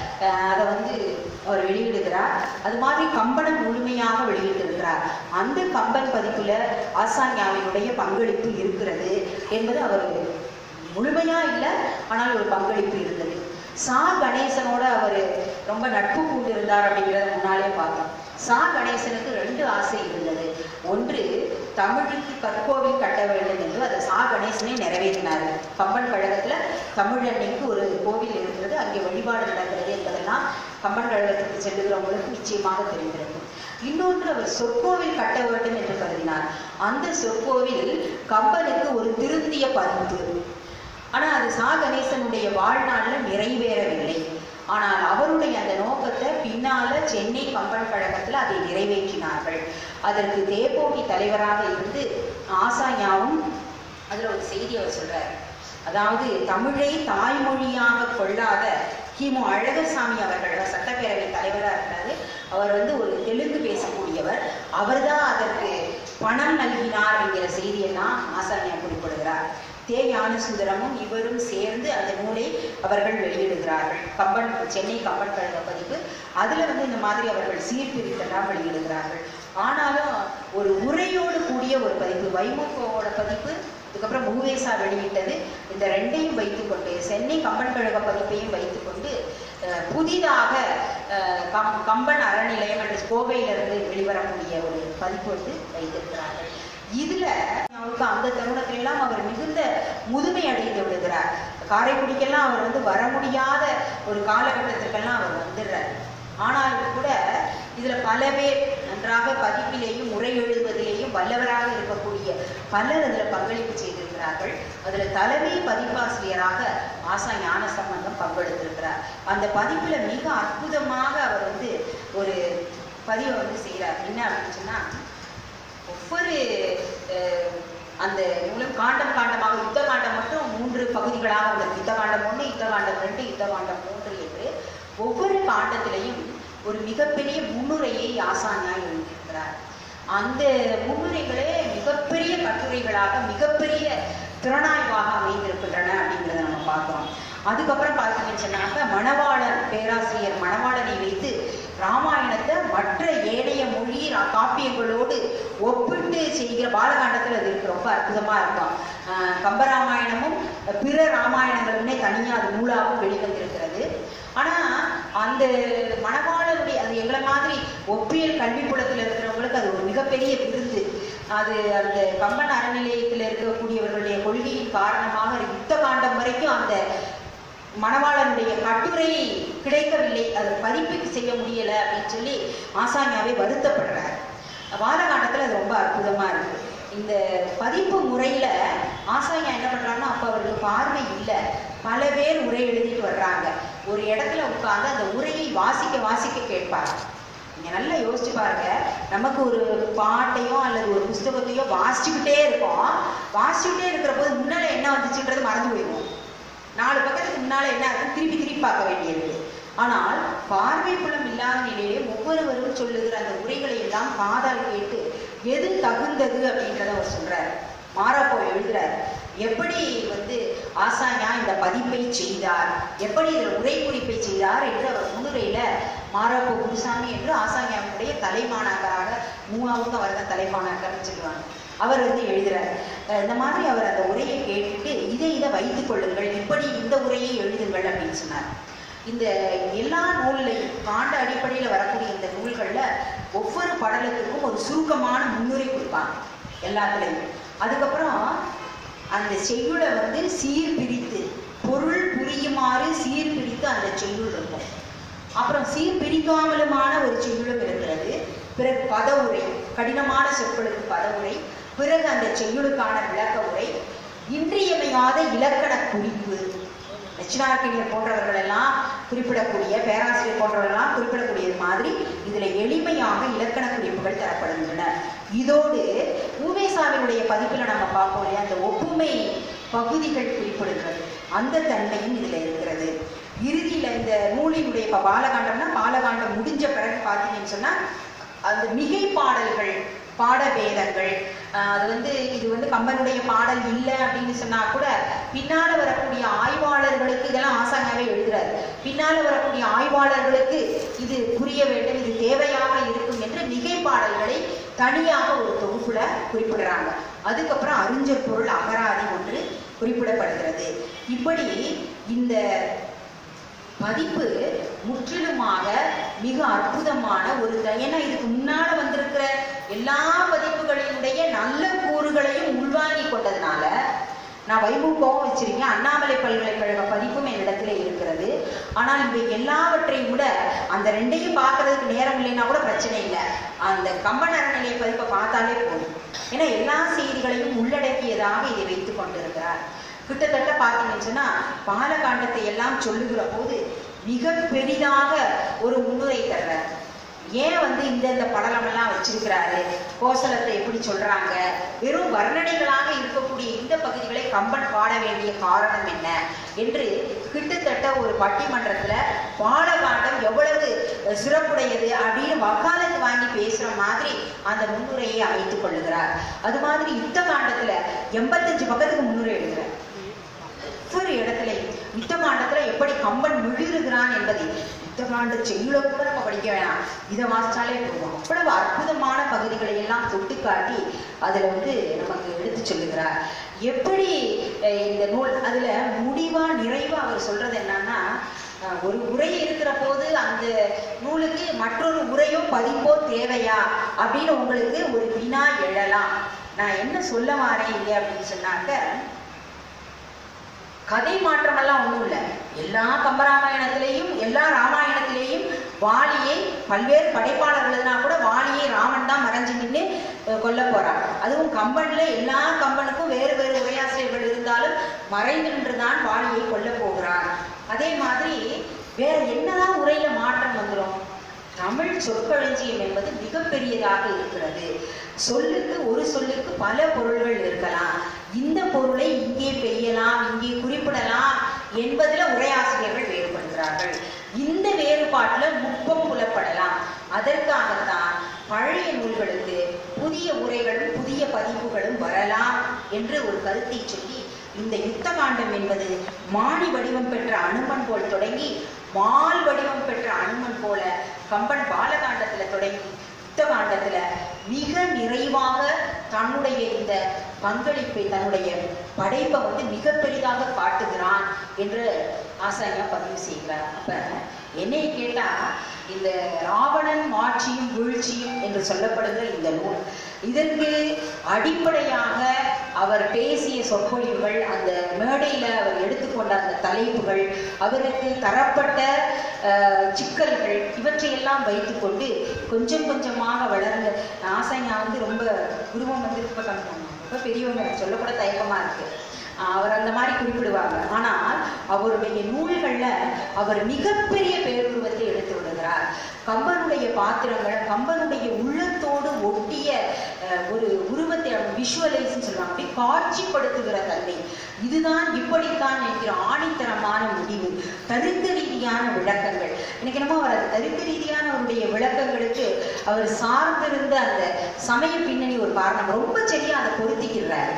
அதை வந்து அவர் வெளியிடுகிறார். அது மாதிரி கம்பனம் முழுமையாக வெளியிட்டிருக்கிறார். அந்த கம்பன் பதிப்புல ஆசான்யாவினுடைய பங்களிப்பு இருக்கிறது என்பது அவர் முழுமையா இல்லை, ஆனால் ஒரு பங்களிப்பு இருந்தது. சா கணேசனோட அவர் ரொம்ப நட்பு கொண்டு இருந்தார் அப்படிங்கிறத முன்னாலே பார்த்தோம். சா கணேசனுக்கு 2 ஆசை இருந்தது. ஒன்று, தமிழுக்கு கற்கோவில் கட்ட வேண்டும் என்று அதை சா கணேசனே நிறைவேற்றினார். கம்பன் கழகத்துல தமிழன்னைக்கு ஒரு கோவில் இருக்கிறது, அங்கே வழிபாடு நடக்கிறது என்பதெல்லாம் கம்பன் கழகத்துக்கு செல்லுகிறவங்களுக்கு நிச்சயமாக தெரிந்திருக்கும். இன்னொன்று, அவர் சொற்கோவில் கட்ட வேண்டும் என்று கருதினார். அந்த சொற்கோவில் கம்பனுக்கு ஒரு திருந்திய பதிப்பு. ஆனா அது சா கணேசனுடைய வாழ்நாளில் நிறைவேறவில்லை. ஆனால் அவருடைய அந்த நோக்கத்தை பின்னால சென்னை கம்பன் கழகத்துல அதை நிறைவேற்றினார்கள். அதற்கு தேப்போகி தலைவராக இருந்து ஆசான்யாவும் அதுல ஒரு செய்தி அவர் சொல்றாரு. அதாவது தமிழை தாய்மொழியாக கொள்ளாத கிமு அழகசாமி அவர்கள் சட்டப்பேரவை தலைவராக இருக்கிறாரு. அவர் வந்து ஒரு தெலுங்கு பேசக்கூடியவர். அவர் தான் அதற்கு பணம் நல்கினார் என்கிற செய்தியெல்லாம் ஆசான்யா குறிப்பிடுகிறார். தே ஞானசுந்தரமும் இவரும் சேர்ந்து அந்த நூலை அவர்கள் வெளியிடுகிறார்கள். கம்பன் சென்னை கம்பன் கழக பதிப்பு. அதுல வந்து இந்த மாதிரி அவர்கள் சீர்பிரித்தெல்லாம் வெளியிடுகிறார்கள். ஆனாலும் ஒரு உரையோடு கூடிய ஒரு பதிப்பு, வைமுகோட பதிப்பு, அதுக்கப்புறம் மூவேசா வெளியிட்டது, இந்த 2ஐயும் வைத்துக்கொண்டு சென்னை கம்பன் கழக பதிப்பையும் வைத்துக்கொண்டு புதிதாக கம்பன் அறநிலையம் என்ற கோவையிலிருந்து வெளிவரக்கூடிய ஒரு பதிப்பு வந்து வைத்திருக்கிறார்கள். இதுல அவருக்கு அந்த தருணத்திலெல்லாம் அவர் மிகுந்த முதுமை அடைந்து விடுகிறார். காரைக்குடிக்கெல்லாம் அவர் வந்து வர முடியாத ஒரு காலகட்டத்திற்கெல்லாம் அவர் வந்துடுறார். ஆனாலும் கூட இதுல பல பேர் நன்றாக பதிப்பிலேயும் உரை எழுதுவதிலேயும் வல்லவராக இருக்கக்கூடிய பலர் அதுல பங்களிப்பு செய்திருக்கிறார்கள். அதுல தலைமை பதிப்பாசிரியராக ஆசா ஞான சம்பந்தம் பங்கெடுத்திருக்கிறார். அந்த பதிப்புல மிக அற்புதமாக அவர் வந்து ஒரு பதிவை வந்து செய்கிறார். என்ன அப்படின்னு சொன்னா, ஒவ்வொரு அந்த நூலும் காண்டம் காண்டமாக, யுத்த காண்டம் மட்டும் 3 பகுதிகளாக உள்ளது. யுத்த காண்டம் 1, யுத்த காண்டம் 2, யுத்த காண்டம் 3 என்று ஒவ்வொரு காண்டத்திலையும் ஒரு மிகப்பெரிய முன்னுரையை ஆசான்யா எழுதியிருக்கிறார். அந்த முன்னுரைகளே மிகப்பெரிய கட்டுரைகளாக மிகப்பெரிய திறனாய்வாக அமைந்திருக்கின்றன அப்படிங்கிறத நம்ம பார்க்கிறோம். அதுக்கப்புறம் பார்த்தீங்கன்னு சொன்னாக்க மணவாளன், பேராசிரியர் மணவாளனை வைத்து ராமாயணத்தை மற்ற ஏனைய மொழி காப்பியங்களோடு ஒப்பிட்டு செய்கிற பாலகாண்டத்தில் அது இருக்கு. ரொம்ப அற்புதமா இருக்கும். கம்பராமாயணமும் பிற ராமாயணங்களுமே தனியாக அது நூலாகவும் வெளிவந்திருக்கிறது. ஆனா அந்த மணவாளனுடைய அது எங்களை மாதிரி ஒப்பியல் கல்விக்கூடத்தில் இருக்கிறவங்களுக்கு அது ஒரு மிகப்பெரிய விருது. அது அந்த கம்பன் அறநிலையத்தில் இருக்கக்கூடியவர்களுடைய கொள்கையின் காரணமாக யுத்த காண்டம் வரைக்கும் அந்த மணவாளனுடைய கட்டுரை கிடைக்கவில்லை, அது பதிப்புக்கு செய்ய முடியல அப்படின்னு சொல்லி ஆசான்யாவே வருத்தப்படுறார். பாலகாண்டத்துல அது ரொம்ப அற்புதமா இருக்கு. இந்த பதிப்பு முறையில ஆசான்யா என்ன பண்றாங்கன்னா, அப்ப அவருக்கு பார்வை இல்லை, பல பேர் உரை எழுதிட்டு வர்றாங்க. ஒரு இடத்துல உட்கார்ந்து அந்த உரையை வாசிக்க கேட்பார். நீங்க நல்லா யோசிச்சு பாருங்க, நமக்கு ஒரு பாட்டையோ அல்லது ஒரு புஸ்தகத்தையோ வாசிச்சுக்கிட்டே இருக்கோம். வாசிச்சுக்கிட்டே இருக்கிற போது முன்னால என்ன வந்துச்சுன்றது மறந்து போயிடுவோம். 4 பக்கத்துக்கு முன்னால என்ன திருப்பி பார்க்க வேண்டியிருக்கு. ஆனால் பார்வை புலம் இல்லாத நிலையிலே ஒவ்வொருவரும் சொல்லுகிற அந்த உரைகளை எல்லாம் காதால் கேட்டு எது தகுந்தது அப்படின்றத அவர் சொல்றாரு. மாறாப்போ எழுதுறாரு, எப்படி வந்து ஆசாஞா இந்த பதிப்பை செய்தார், எப்படி இதில் உரை குறிப்பை செய்தார் என்று அவர் முன்னுரையில மாராப்போ குருசாமி என்று ஆசாஞாவுடைய தலைமாணாக்கராக 3வது அவர் தான் தலைமாணாக்கர்னு சொல்லுவாங்க, அவர் வந்து எழுதுறார். இந்த மாதிரி அவர் அந்த உரையை கேட்டுட்டு இதை வைத்துக் கொள்ளுங்கள், இப்படி இந்த உரையை எழுதுங்கள் அப்படின்னு சொன்னார். இந்த எல்லா நூல்லையும் காண்ட அடிப்படையில் வரக்கூடிய இந்த நூல்கள்ல ஒவ்வொரு படலத்துக்கும் ஒரு சுருக்கமான முன்னுரை கொடுப்பாங்க எல்லாத்துலையும். அதுக்கப்புறம் அந்த செய்யுளை வந்து சீர்பிரித்து பொருள் புரியுமாறு சீர்பிரித்து அந்த செய்யுள் இருக்கும். அப்புறம் சீர்பிரிக்காமலுமான ஒரு செய்யுளும் இருக்கிறது. பிறகு பதவுரை, கடினமான சொற்களுக்கு பதவுரை, பிறகு அந்த செய்யுளுக்கான விளக்க உரை, இன்றியமையாத இலக்கண குறிப்பு. நச்சினார்க்கினியர் போன்றவர்கள் எல்லாம் குறிப்பிடக்கூடிய, பேராசிரியர் போன்றவர்களெல்லாம் குறிப்பிடக்கூடியது மாதிரி இதுல எளிமையாக இலக்கண குறிப்புகள் தரப்படுகின்றன. இதோடு உவேசாவினுடைய பதிப்பில் நம்ம பார்ப்போம் இல்லையா, அந்த ஒப்புமை பகுதிகள் குறிப்பிடுகிறது, அந்த தன்மையும் இதுல இருக்கிறது. இறுதியில இந்த நூலினுடைய இப்ப பாலகாண்டம்னா பாலகாண்டம் முடிஞ்ச பிறகு பார்த்தீங்கன்னு சொன்னா அந்த மிகை பாடல்கள், பாடபேதங்கள், அது வந்து இது வந்து கம்பனுடைய பாடல் இல்லை அப்படின்னு சொன்னா கூட பின்னால வரக்கூடிய ஆய்வாளர்களுக்கு இதெல்லாம் ஆசானாவே எழுதுறாரு. பின்னால வரக்கூடிய ஆய்வாளர்களுக்கு இது புரிய வேண்டும், இது தேவையாக இருக்கும் என்று மிகை பாடல்களை தனியாக ஒரு தொகுப்புல குறிப்பிடுறாங்க. அதுக்கப்புறம் அறிஞர் பொருள் அகராதி ஒன்று குறிப்பிடப்படுகிறது. இப்படி இந்த பதிப்பு முற்றிலுமாக மிக அற்புதமான ஒரு, ஏன்னா இதுக்கு முன்னால வந்திருக்கிற எல்லா பதிப்புகளினுடைய நல்ல கூறுகளையும் உள்வாங்கி கொண்டதுனால நான் வைபூகவும் வச்சிருக்கேன். அண்ணாமலை பல்கலைக்கழக பதிப்பும் என்னிடத்துல இருக்கிறது. ஆனால் இவை எல்லாவற்றையும் விட அந்த ரெண்டையும் பார்க்கறதுக்கு நேரம் இல்லைன்னா கூட பிரச்சனை இல்லை, அந்த கம்பன் அறநிலைய பதிப்பை பார்த்தாலே போதும். ஏன்னா எல்லா செய்திகளையும் உள்ளடக்கியதாக இதை வைத்துக் கொண்டிருக்கிறார். கிட்டத்தட்ட பார்த்தீங்கன்னு சொன்னா பாலகாண்டத்தை எல்லாம் சொல்லுகிற போது மிக பெரிதாக ஒரு முன்னுரை தர்றார். ஏன் வந்து இந்த படலமெல்லாம் வச்சிருக்கிறாரு, கோசலத்தை எப்படி சொல்றாங்க, வெறும் வர்ணனைகளாக இருக்கக்கூடிய இந்த பகுதிகளை கம்பன் பாட வேண்டிய காரணம் என்ன என்று கிட்டத்தட்ட ஒரு பட்டிமன்றத்துல பாலகாண்டம் எவ்வளவு சிறப்புடையது அப்படின்னு வக்காலத்து வாங்கி பேசுற மாதிரி அந்த முன்னுரையை அமைத்துக் கொள்ளுகிறார். அது மாதிரி யுத்த காண்டத்துல 85 பக்கத்துக்கு முன்னுரை எழுதுறார். ஒவ்வொரு இடத்துல யுத்த காண்டத்துல எப்படி கம்பன் விழுகிறான் என்பதை யுத்த காண்ட செய்யுளை கூட நம்ம படிக்க வேணாம், இதை வாசிச்சாலே போதும். அவ்வளவு அற்புதமான பகுதிகளை எல்லாம் தொட்டு காட்டி அதுல வந்து நமக்கு எடுத்து சொல்லுகிறார். எப்படி இந்த நூல் அதுல முடிவா நிறைவா அவர் சொல்றது என்னன்னா, ஒரு உரை இருக்கிற போது அந்த நூலுக்கு மற்றொரு உரையோ பதிப்போ தேவையா அப்படின்னு உங்களுக்கு ஒரு வினா எழலாம். நான் என்ன சொல்ல வாரேன் இங்க அப்படின்னு சொன்னாக்க, கதை மாற்றமெல்லாம் ஒன்றும் இல்லை. எல்லா கம்பராமாயணத்திலையும் எல்லா ராமாயணத்திலேயும் வாலியை பல்வேறு படைப்பாளர்கள்னா கூட வாலியை ராமன் தான் மறைஞ்சு நின்று கொல்ல போறாங்க. அதுவும் கம்பன்ல எல்லா கம்பனுக்கும் வேறு வேறு உரையாசிரியர்கள் இருந்தாலும் மறைந்து நின்றுதான் வாலியை கொல்ல போகிறார். அதே மாதிரி வேற என்னதான் உரையில மாற்றம் வந்துடும். தமிழ் சொற்களஞ்சியம் என்பது மிகப்பெரியதாக இருக்கிறது. சொல்லுக்கு ஒரு சொல்லுக்கு பல பொருள்கள் இருக்கலாம். இந்த பொருளை இங்கே பெய்யலாம், இங்கே குறிப்பிடலாம் என்பதுல உரையாசிரியர்கள் வேறுபடுகிறார்கள். இந்த வேறுபாட்டுல நுட்பம் புலப்படலாம். அதற்காகத்தான் பழைய நூல்களுக்கு புதிய உரைகளும் புதிய பதிப்புகளும் வரலாம் என்று ஒரு கருத்தை சொல்லி, இந்த யுத்த காண்டம் என்பது மாணி வடிவம் பெற்ற அனுமன் போல் தொடங்கி மால் வடிவம் பெற்ற அனுமன் போல கம்பன் பாலகாண்டத்துல தொடங்கி யுத்த காண்டத்துல மிக நிறைவாக தன்னுடைய இந்த பங்களிப்பை, தன்னுடைய படைப்பை வந்து மிக பெரிதாக காட்டுகிறான் என்று ஆசாரியா பதிவு செய்கிறார். அப்ப என்னை கேட்டா, இந்த ராவணன் மாட்சியும் வீழ்ச்சியும் என்று சொல்லப்படுகிற இந்த நூல், இதற்கு அடிப்படையாக அவர் பேசிய சொற்பொழிவுகள், அந்த மேடையில அவர் எடுத்துக்கொண்ட அந்த தலைப்புகள், அவருக்கு தரப்பட்ட சிக்கல்கள், இவற்றையெல்லாம் வைத்துக்கொண்டு கொஞ்சம் கொஞ்சமாக வளர்ந்த ஆசாரியா வந்து ரொம்ப குருவம் வந்து ரொம்ப கம்மி, ரொம்ப பெரியவங்க, சொல்லக்கூட தயக்கமா இருக்கு. அவர் அந்த மாதிரி குறிப்பிடுவாங்க. ஆனால் அவருடைய நூல்கள்ல அவர் மிகப்பெரிய பேருருவத்தை எடுத்து விடுகிறார். கம்பனுடைய பாத்திரங்கள், கம்பனுடைய உள்ளத்தோடு ஒட்டிய ஒரு உருவத்தை விஷுவலைஸ் சொல்லுவாங்க, அப்படி காட்சிப்படுத்துகிற தன்மை. இதுதான் இப்படித்தான் என்கிற ஆணித்தரமான முடிவு, தருக்க ரீதியான விளக்கங்கள். எனக்கு என்னமோ அவர் அது தருக்க ரீதியான அவருடைய விளக்கங்களுக்கு அவர் சார்ந்திருந்த அந்த சமய பின்னணி ஒரு காரணம். ரொம்ப சரியா அதை பொருத்திக்கிறார்.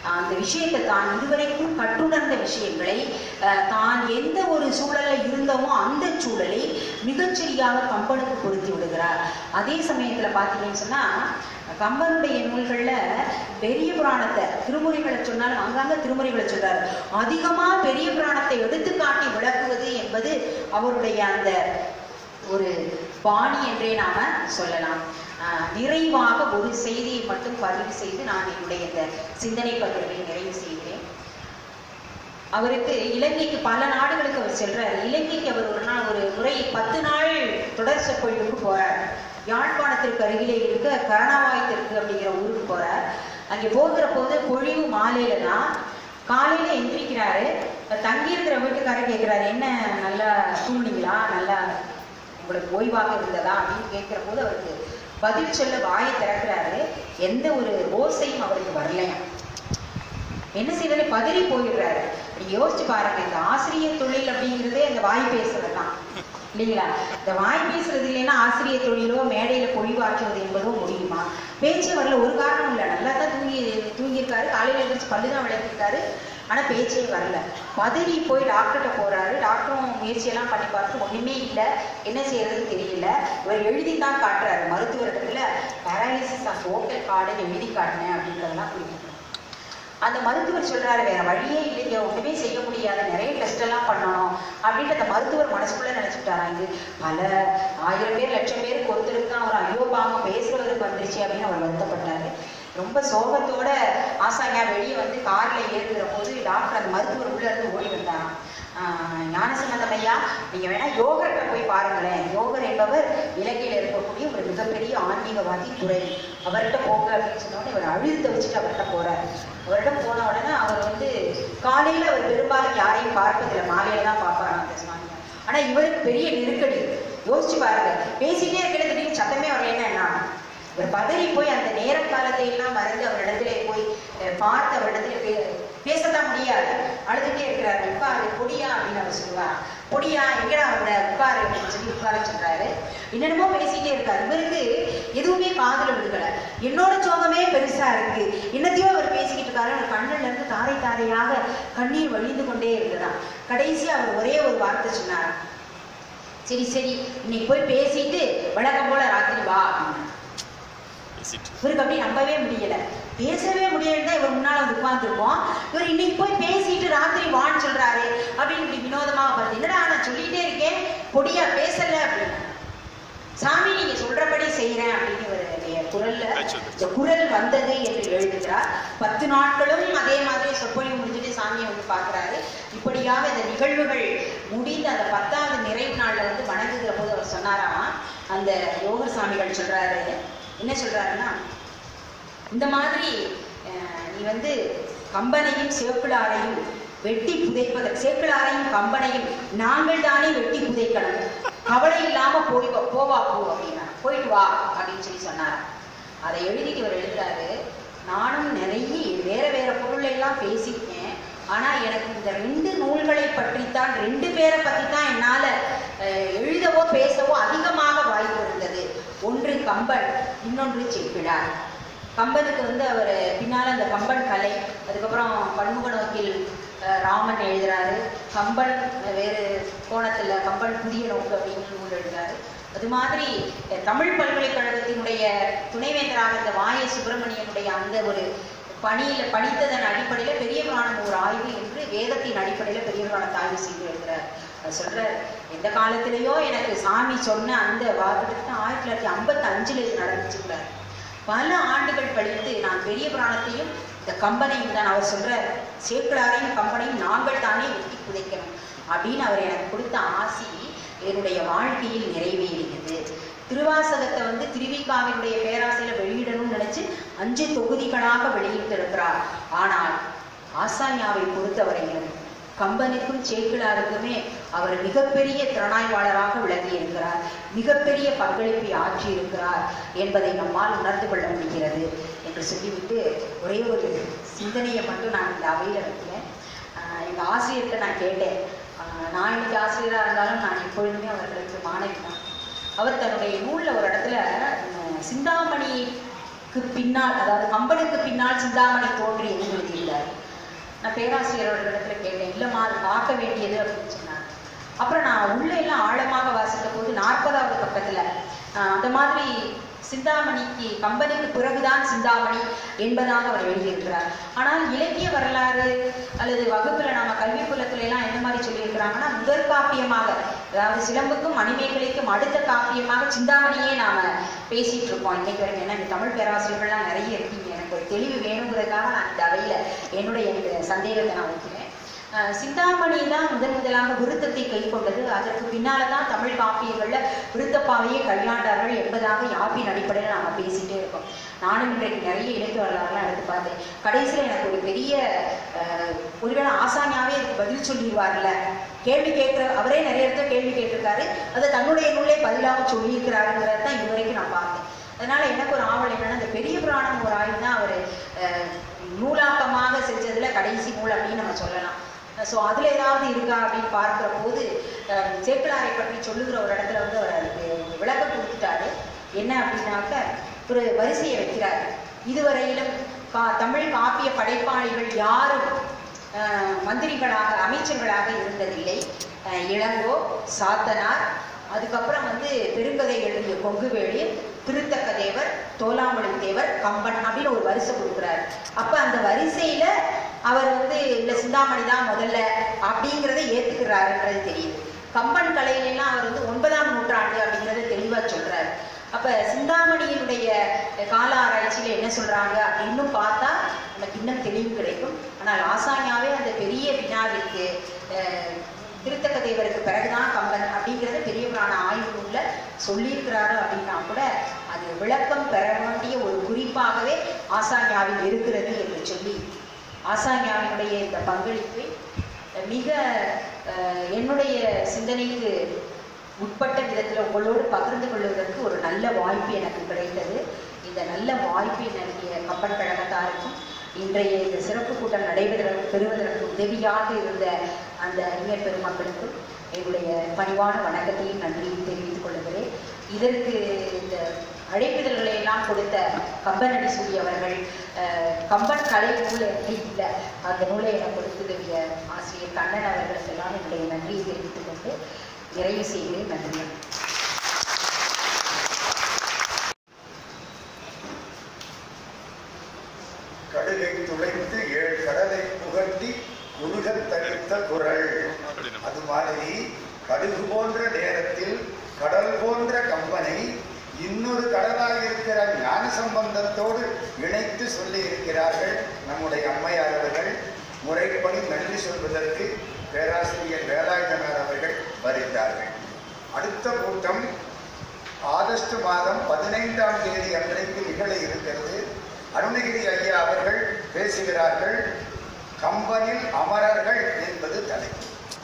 அந்த விஷயத்தை தான் இதுவரைக்கும் கற்றுணர்ந்த விஷயங்களை தான் எந்த ஒரு சூழலில் இருந்தோமோ அந்த சூழலை மிகச்சரியாக கம்பனுக்கு பொருத்தி விடுகிறார். அதே சமயத்தில் பார்த்தீங்கன்னு சொன்னால் கம்பனுடைய நூல்களில் பெரிய புராணத்தை திருமுறைகளை சொன்னாலும் அங்கங்க திருமுறைகளை சொல்றாரு. அதிகமாக பெரிய புராணத்தை எடுத்துக்காட்டி விளக்குவது என்பது அவருடைய அந்த ஒரு பாணி என்றே நாம சொல்லலாம். நிறைவாக ஒரு செய்தியை மட்டும் பதிவு செய்து நான் என்னுடைய இந்த சிந்தனை பகிர்வை நிறைவு செய்கிறேன். அவருக்கு இலங்கைக்கு பல நாடுகளுக்கு அவர் செல்றாரு. இலங்கைக்கு அவர் ஒரு முறை 10 நாள் தொடர் சொற்பொழிவுக்கு போறார். யாழ்ப்பாணத்திற்கு அருகிலே இருக்க கரணவாய்த்திற்கு அப்படிங்கிற ஊருக்கு போறார். அங்கே போகிற போது பொழிவு மாலையில தான் காலையில எந்திரிக்கிறாரு. தங்கியிருக்கிற வீட்டுக்காரர் கேட்கிறாரு, என்ன நல்லா தூங்குனீங்களா, நல்லா உங்களுக்கு ஓய்வாக இருந்ததா அப்படின்னு கேட்கிற போது அவருக்கு பதில் சொல்ல வாயை திறக்கிறாரு. எந்த ஒரு ஓசையும் அவருக்கு வரலையா. என்ன செய்யறது, பதறி போயிடுறாரு. யோசிச்சு பாருங்க, இந்த ஆசிரியர் தொழில் அப்படிங்கிறதே அந்த வாய் பேசுறது தான் இல்லைங்களா? இந்த வாய் பேசுறது இல்லைன்னா ஆசிரியர் தொழிலோ மேடையில பொழிவாற்றுவது என்பதோ முடியுமா? பேச்சே வரல. ஒரு காரணம் இல்லை, நல்லா தான் தூங்கியிருக்காரு, காலையில எழுந்திரிச்சு பல்லுதான் விளக்கிருக்காரு, ஆனா பேச்சே வரல. பதறி போய் டாக்டர்கிட்ட போறாரு. டாக்டரும் முயற்சியெல்லாம் பண்ணி பார்த்து ஒண்ணுமே இல்லை, என்ன செய்யறதுன்னு தெரியல. இவர் எழுதி தான் காட்டுறாரு மருத்துவரிடத்துல, பேராலிசிஸ் ஆஃப் வோக்கல் கார்டுன்னு எழுதி காட்டினேன் அப்படின்றதெல்லாம் புரியும். அந்த மருத்துவர் சொல்றாரு, வேற வழியே இல்லைங்க, ஒண்ணுமே செய்ய முடியாது, நிறைய டெஸ்ட் எல்லாம் பண்ணணும் அப்படின்ட்டு அந்த மருத்துவர் மனசுக்குள்ள நினைச்சுட்டாரா. இது பல 1000 பேர் 1000 பேருக்கு ஒருத்தருக்கு தான் ஒரு ஐயோ பாவம் பேசுறதுக்கு வந்துருச்சு அப்படின்னு அவர் வருத்தப்பட்டாரு. ரொம்ப சோகத்தோட ஆசாரியா வெளியே வந்து கார்ல ஏறுகிற போது டாக்டர் அந்த மருத்துவர் உள்ள இருந்து ஓடி வந்தாராம். ஞானசம்பந்தம் ஐயா, நீங்க வேணா யோகர்கிட்ட போய் பாருங்களேன். யோகர் என்பவர் இலங்கையில இருக்கக்கூடிய ஒரு மிகப்பெரிய ஆன்மீகவாதி துறை, அவர்கிட்ட போங்க அப்படின்னு சொன்னோடனே இவர் அழுத்த வச்சுட்டு அவர்கிட்ட போறாரு. அவரிடம் போன உடனே அவர் வந்து காலையில அவர் பெரும்பாலும் யாரையும் பார்ப்பதில்லை, மாலையில தான் பார்ப்பாராம் அந்த சுவாமி. ஆனா இவருக்கு பெரிய நெருக்கடி. யோசிச்சு பாருங்க, பேசிட்டே இருக்கிற திடீர்னு சத்தமே வரலைன்னா என்ன? இவர் பதறி போய் அந்த நேர காலத்தை எல்லாம் மறந்து அவரிடத்துல போய் பார்த்து அவரிடத்துல பேசத்தான் முடியாது, அழுதுகிட்டே இருக்கிறாரு. உட்காரு பொடியா அப்படின்னு அவர் சொல்லுவார். பொடியா எங்கடா அவரை உட்காரு அப்படின்னு சொல்லி உட்கார சொல்றாரு. என்னென்னமோ பேசிட்டே இருக்காரு. இவருக்கு எதுவுமே காதுல விழுகல. என்னோட சோகமே பெருசா இருக்கு, என்னத்தையோ அவர் பேசிக்கிட்டு இருக்காரு. அவர் கண்ணுல இருந்து தாரை தாரையாக கண்ணீர் வழிந்து கொண்டே இருக்குதான். கடைசி அவர் ஒரே ஒரு வார்த்தை சொன்னார், சரி சரி இன்னைக்கு போய் பேசிட்டு வழக்கம் போல ராத்திரி வா அப்படின்னு. இவருக்கு அப்படி நம்பவே முடியல, பேசவே முடியலன்னு தான் இவர் முன்னால வந்து உட்கார்ந்துருப்போம். இவர் இன்னைக்கு போய் பேசிட்டு ராத்திரி வான்னு சொல்றாரு அப்படின்னு இப்படி வினோதமாக பார்த்து, என்னடா நான் சொல்லிட்டே இருக்கேன் பொடியா பேசல அப்படின்னு. சாமி நீங்க சொல்றபடி செய்யறேன் அப்படின்னு இவருடைய குரல்ல இந்த குரல் வந்தது என்று எழுதுகிறார். 10 நாட்களும் அதே மாதிரி சொற்பொழிவு முடிஞ்சுட்டு சாமியை வந்து பார்க்கிறாரு. இப்படியாக இந்த நிகழ்வுகள் முடிந்து அந்த 10வது நிறைவு நாள்ல வந்து வணங்குகிற போது அவர் சொன்னாராம், அந்த யோகர் சாமிகள் சொல்றாரு, என்ன சொல்றாருன்னா, இந்த மாதிரி நீ வந்து கம்பனையும் சேக்கிழாரையும் வெட்டி புதைப்பதற்கு, சேக்கிழாரையும் கம்பனையும் நாங்கள் தானே வெட்டி புதைக்கணும், கவலை இல்லாம போவா போ அப்படின்னா, போயிட்டு வா அப்படின்னு சொல்லி சொன்னாராம். அதை எழுதிட்டு இவர் எழுதுறாரு, நானும் நிறைய வேற வேற பொருள் எல்லாம் பேசியிருக்கேன், ஆனா எனக்கு இந்த 2 நூல்களை பற்றித்தான், 2 பேரை பற்றி தான் என்னால எழுதவோ பேசவோ அதிகமாக வாய்ப்பு இருந்தது. ஒன்று கம்பன், இன்னொன்று சேக்கிழார். கம்பனுக்கு வந்து அவர் பின்னால அந்த கம்பன் கலை, அதுக்கப்புறம் பன்முக நோக்கில் ராமன் எழுதுறாரு. கம்பன் வேறு கோணத்துல கம்பன் புதிய நோக்கு அப்படின்னு நூல் எழுதுறாரு. அது மாதிரி தமிழ் பல்கலைக்கழகத்தினுடைய துணைவேந்தராக இந்த வாய சுப்பிரமணியனுடைய அந்த ஒரு பணியில படித்ததன் அடிப்படையில பெரிய புராணம் ஒரு ஆய்வு என்று வேதத்தின் அடிப்படையில பெரிய புராணத்தை ஆய்வு செய்து எழுதுறாரு. சொல்ற எந்த காலத்திலேயோ எனக்கு சாமி சொன்ன அந்த வாக்கிட்ட 1955 இது நடந்துச்சுக்கிறார். பல ஆண்டுகள் கழித்து நான் பெரிய புராணத்தையும் இந்த கம்பனையும் தான், அவர் சொல்ற சேக்கிழாரையும் கம்பனையும் நாங்கள் தானே வெட்டி புதைக்கணும் அப்படின்னு அவர் எனக்கு கொடுத்த ஆசி என்னுடைய வாழ்க்கையில் நிறைவேறியது. திருவாசகத்தை வந்து திருவிக்காவினுடைய பேராசையில வெளியிடணும்னு நினைச்சு 5 தொகுதிகளாக வெளியிட்டிருக்கிறார். ஆனால் ஆசான்யாவை பொறுத்தவரையிலும் கம்பனுக்கும் சேக்கிழாருக்குமே அவர் மிகப்பெரிய திறனாய்வாளராக விளங்கி இருக்கிறார், மிகப்பெரிய பங்களிப்பை ஆற்றி இருக்கிறார் என்பதை நம்மால் உணர்ந்து கொள்ள முடிகிறது என்று சொல்லிவிட்டு ஒரே ஒரு சிந்தனையை மட்டும் நான் இந்த அவையில் வைக்கிறேன். எங்கள் ஆசிரியர்கிட்ட நான் கேட்டேன், நான் இன்னைக்கு ஆசிரியராக இருந்தாலும் நான் எப்பொழுதுமே அவர்களுக்கு மாணவி தான். அவர் தன்னுடைய நூலில் ஒரு இடத்துல சிந்தாமணிக்கு பின்னால், அதாவது கம்பனுக்கு பின்னால் சிந்தாமணி தோன்றி என்று எழுதியிருந்தார். நான் பேராசிரியர்களிடத்துல கேட்டேன், இல்லைம்மா அது பார்க்க வேண்டியது அப்படின்னு சொன்னாங்க. அப்புறம் நான் உள்ள எல்லாம் ஆழமாக வாசித்த போது 40வது பக்கத்துல அந்த மாதிரி சிந்தாமணிக்கு கம்பனுக்கு பிறகுதான் சிந்தாமணி என்பதாக அவர் எழுதியிருக்கிறார். ஆனால் இலக்கிய வரலாறு அல்லது வகுப்புல நாம கல்வி புலத்துல எல்லாம் என்ன மாதிரி சொல்லியிருக்கிறாங்கன்னா, முதற் காப்பியமாக, அதாவது சிலம்புக்கும் மணிமேகலைக்கும் அடுத்த காப்பியமாக சிந்தாமணியே நாம பேசிட்டு இருக்கோம் இன்னைக்கு வரைக்கும். ஏன்னா இந்த தமிழ் பேராசிரியர்கள்லாம் நிறைய இருக்கீங்க, எனக்கு ஒரு தெளிவு வேணுங்கிறதுக்காக நான் இந்த அவையில என்னுடைய சந்தேகத்தை நான் வைக்கிறேன். சிந்தாமணி தான் முதலாக விருத்தத்தை கை கொண்டது. அதற்கு பின்னால்தான் தமிழ் காப்பியங்கள்ல விருத்தப்பாவையை கையாண்டார்கள் என்பதாக யாப்பின் அடிப்படையில் நாம பேசிட்டே இருக்கோம். நானும் இன்றைக்கு நிறைய இலக்கிய வரலாறுலாம் எடுத்து பார்த்தேன். கடைசியில் எனக்கு ஒரு பெரிய ஒருவேளை ஆசானியாவே இதுக்கு பதில் சொல்லிடுவார்ல, கேள்வி கேட்கிற அவரே நிறைய இடத்துல கேள்வி கேட்டிருக்காரு, அதை தன்னுடைய நூலே பதிலாக சொல்லியிருக்கிறாருங்கிறது தான் இதுவரைக்கும் நான் பார்த்தேன். அதனால எனக்கு ஒரு ஆவல் என்னன்னா, இந்த பெரிய புராணம் ஒரு ஆய்வு தான் அவர் நூலாக்கமாக செஞ்சதுல கடைசி நூல் அப்படின்னு நம்ம சொல்லலாம். ஸோ அதில் ஏதாவது இருக்கா அப்படின்னு பார்க்குற போது சேக்கிழாரை பற்றி சொல்லுகிற ஒரு இடத்துல வந்து அவர் அதுக்கு விளக்கம் கொடுத்துட்டாரு. என்ன அப்படின்னாக்க, ஒரு வரிசையை வைக்கிறார். இதுவரையிலும் தமிழ் காப்பிய படைப்பாளிகள் யாரும் மந்திரிகளாக அமைச்சர்களாக இருந்ததில்லை. இளங்கோ, சாத்தனார், அதுக்கப்புறம் வந்து பெருங்கதை எழுதிய கொங்குவேலி, திருத்தக்க தேவர், தோலாமொழி தேவர், கம்பன் அப்படின்னு ஒரு வரிசை கொடுக்குறாரு. அப்ப அந்த வரிசையில அவர் வந்து இல்ல சிந்தாமணி தான் முதல்ல அப்படிங்கிறத ஏத்துக்கிறாருன்றது தெரியுது. கம்பன் கலையிலாம் அவர் வந்து 9ஆம் நூற்றாண்டு அப்படிங்கிறத தெளிவா சொல்றாரு. அப்ப சிந்தாமணியினுடைய கால ஆராய்ச்சியில என்ன சொல்றாங்க அப்படின்னு பார்த்தா நமக்கு இன்னும் தெளிவு கிடைக்கும். ஆனால் ஆசானியாவே அந்த பெரிய வினாவிற்கு திருத்தக்க தேவருக்கு பிறகுதான் கம்பன் அப்படிங்கிறத பெரிய புராண ஆய்வு நூல்ல சொல்லியிருக்கிறாரு அப்படின்னா கூட அது விளக்கம் பெற வேண்டிய ஒரு குறிப்பாகவே ஆசானியாவில் இருக்கிறது என்று சொல்லி, ஆசானியாவினுடைய இந்த பங்களிப்பை மிக என்னுடைய சிந்தனைக்கு உட்பட்ட விதத்தில் உங்களோடு பகிர்ந்து கொள்வதற்கு ஒரு நல்ல வாய்ப்பு எனக்கு கிடைத்தது. இந்த நல்ல வாய்ப்பை நல்கிய கம்பன் கழகத்தாருக்கும் இன்றைய இந்த சிறப்பு கூட்டம் பெறுவதற்கு உதவியாக இருந்த அந்த அறிஞர் பெருமக்களுக்கும் என்னுடைய பணிவான வணக்கத்தையும் நன்றியும் தெரிவித்துக் கொள்கிறேன். இதற்கு இந்த அழைப்பிதழ்களை எல்லாம் கொடுத்த கம்பனடி சூரிய அவர்கள், கம்பன் கலை நூலை இல்லை அந்த நூலை என கொடுத்துதவிய ஆசிரியர் கண்ணன் அவர்களுக்கு எல்லாம் என்னுடைய நன்றியை தெரிவித்துக் கொண்டு நிறைவு செய்கிறேன். நன்றி. கடுகை துளைத்து 7 கடலை புகட்டி உருகத் தடுத்த குரல். அது மாதிரி கடுகு போன்ற நேரத்தில் கடல் போன்ற கம்பனை இன்னொரு கடலாக இருக்கிற ஞான சம்பந்தத்தோடு இணைத்து சொல்லி இருக்கிறார்கள் நம்முடைய அம்மையார் அவர்கள். முறைப்படி நன்றி சொல்வதற்கு பேராசிரியர் வேலாயுதனார் அவர்கள் வருகிறார்கள். அடுத்த கூட்டம் ஆகஸ்ட் மாதம் 15ஆம் தேதி அன்றைக்கு நிகழ இருக்கிறது. அருணகிரி ஐயா அவர்கள் பேசுகிறார்கள். கம்பனில் அமரர்கள் என்பது தலைப்பு.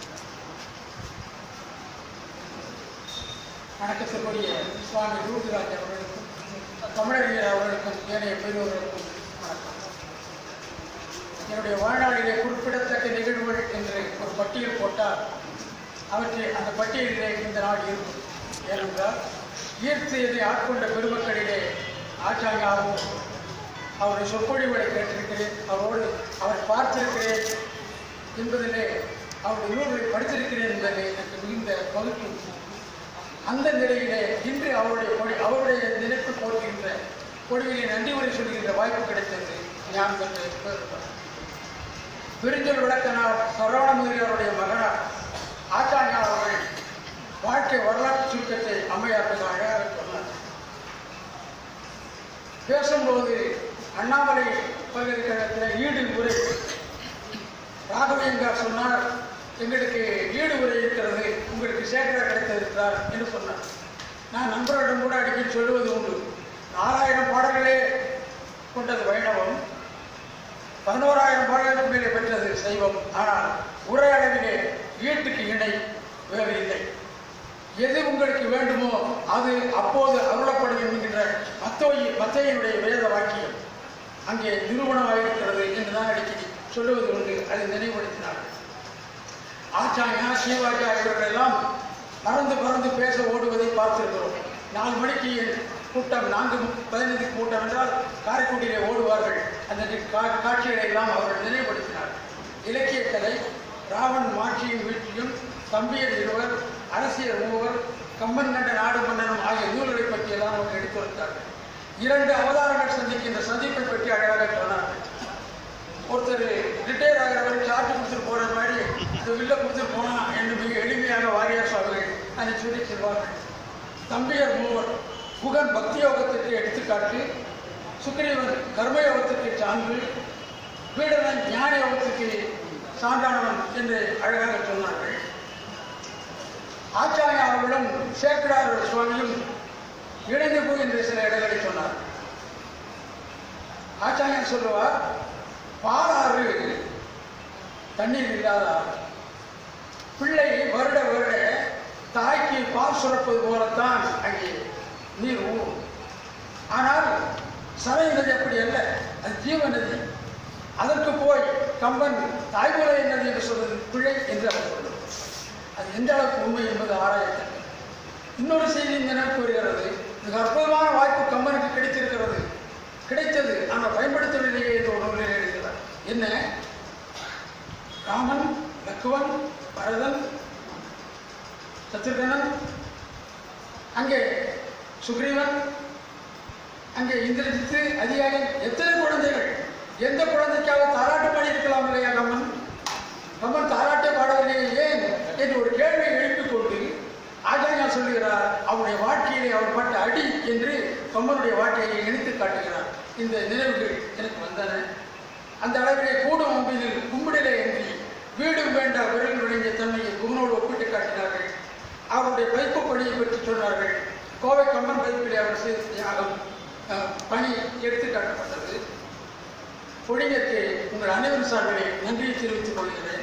வணக்கத்திற்குரிய சுவாமி ரூபிராஜ் அவர்களுக்கும் தமிழறிஞர் அவர்களுக்கும் ஏனைய பெரியவர்களுக்கும் வணக்கம். என்னுடைய வாழ்நாளிலே குறிப்பிடத்தக்க நிகழ்வுகள் என்று ஒரு பட்டியல் போட்டால் அந்த பட்டியலிலே இந்த நாள் இருக்கும். ஏனென்றால் ஈர்த்து ஆட்கொண்ட பெருமக்களிலே ஆச்சாரியாகவும் அவருடைய சொற்பொழிவுகளை கேட்டிருக்கிறேன், அவரை பார்த்திருக்கிறேன் என்பதிலே அவருடைய நூல்களை படித்திருக்கிறேன் என்பதிலே எனக்கு மிகுந்த மகிழ்ச்சி. அந்த நிலையிலே இன்று அவருடைய நினைப்பு போடுகின்ற பொழிவிலே நன்றி உரை சொல்கின்ற வாய்ப்பு கிடைத்தது. ஞான் பெற்ற பெருஞ்சொல் விளக்கனார் சரவணமுதிரியாருடைய மகனார் ஆச்சாரியா அவர்கள் வாழ்க்கை வரலாற்று சுருக்கத்தை அம்மையார் அழகாக சொன்னார். பேசும்போது அண்ணாமலை பல்கலைக்கழகத்தில் ஈடு உரை ராகவேந்தர் சொன்னார், எங்களுக்கு ஈடு உரை இருக்கிறது, உங்களுக்கு சேகரா கிடைத்திருக்கிறார் என்று சொன்னார். நான் நண்பர்களிடம் கூட அடிக்கடி சொல்லுவது உண்டு, 4000 பாடல்களே கொண்டது வைணவம், 11000 பாடல்களுக்கு மேலே பெற்றது சைவம். ஆனால் உரை அளவிலே ஈட்டுக்கு இணை வேறு இல்லை. எது உங்களுக்கு வேண்டுமோ அது அப்போது அருளப்படும் என்கின்ற மத்தையினுடைய வேத வாக்கியம் அங்கே நிரூபணமாயிருக்கிறது என்றுதான் அடிக்கடி சொல்லுவது உண்டு. அதை நினைவுபடுத்தினார்கள். ஆச்சாரியா சிவாச்சாரியர்கள் எல்லாம் பறந்து பேச ஓடுவதை பார்த்திருக்கிறோம். 4 மணிக்கு கூட்டம் 4:15 கூட்டம் என்றால் காரைக்குடியிலே ஓடுவார்கள். அந்த காட்சிகளை எல்லாம் அவர்கள் நினைவுபடுத்தினார். இலக்கிய கதை, ராவன் மாட்சியின் வீழ்ச்சியும், தம்பியர் இருவர், அரசியல் மூவர், கம்பன் கண்ட நாடு மன்னனும் ஆகிய நூல்களை பற்றியெல்லாம் அவங்க எடுத்துரைத்தார்கள். 2 அவதாரங்கள் சந்திக்கின்ற சந்திப்பை பற்றி அழகாக சொன்னார்கள். ஒருத்தர் ரிட்டையர் ஆகிறவர் சார்ஜ் கொடுத்துட்டு போற மாதிரி இந்த வில்ல கொடுத்துட்டு போனா என்று மிக எளிமையாக வாரியார் சுவாமிகள் அதை சொல்லி செல்வார்கள். தம்பியர் மூவர், குகன் பக்தி யோகத்திற்கு எடுத்துக்காட்டு, சுக்ரீவன் கர்மயோகத்திற்கு சான்று, பீடனன் ஞான யோகத்திற்கு சான்றானவன் என்று அழகாக சொன்னார்கள். ஆச்சாரியா அவர்களும் சேக்கடார் சுவாமியும் இணைந்து போய் என்று சில இடங்களை சொன்னார். ஆச்சாரியா சொல்லுவார், பாலாறு தண்ணீர் இல்லாத ஆறு. பிள்ளை வருட வருட தாய்க்கு பால் சுரப்பது போலத்தான் அங்கே நீர் ஊறும். ஆனால் சரை நதி அப்படி அல்ல, அது ஜீவ நதி. அதற்கு போய் கம்பன் தாய்மொழி நதி என்று சொல்வது பிள்ளை என்று அவர் சொல்லுவார். அது எந்த அளவுக்கு உண்மை என்பது ஆராயத்தக்க. இன்னொரு செய்தி நினைவு வருகிறது. மிக அற்புதமான வாய்ப்பு கம்பனுக்கு கிடைத்தது, ஆனால் பயன்படுத்தவில்லையே என்று ஒரு நூலில் எழுதுகிறார். என்ன? ராமன், லக்குவன், பரதன், சத்ருகனன், அங்கே சுக்ரீவன், அங்கே இந்திரஜித்து, அதிகாரன், எத்தனை குழந்தைகள்! எந்த குழந்தைக்காக தாராட்டு பாடி இருக்கலாம் இல்லையா கம்பன்? கம்பன் தாராட்டை பாடவில்லையே ஏன் என்று ஒரு கேள்வியை எழுப்பிக் கொண்டு ஆச்சாரியார் சொல்லுகிறார், அவருடைய வாழ்க்கையிலே அவர் பட்ட அடி என்று கம்பனுடைய வாழ்க்கையை இணைத்து காட்டுகிறார். இந்த நினைவுகள் எனக்கு வந்தன. அந்த அளவிலே கூடும் அம்பினில் கும்பிடலே என்று வீடும் வேண்டா விரல் நுழைஞ்ச தன்மையை குகனோடு ஒப்பிட்டு காட்டினார்கள். அவருடைய வைப்பு பணியை பற்றி சொன்னார்கள். கோவை கம்பன் வைப்பிலே அவர் செய்த தியாகம் பணி எடுத்து காட்டப்பட்டது. பொழிஞருக்கு உங்கள் அனைவரும் சார்பிலே நன்றியை தெரிவித்துக் கொள்கிறேன்.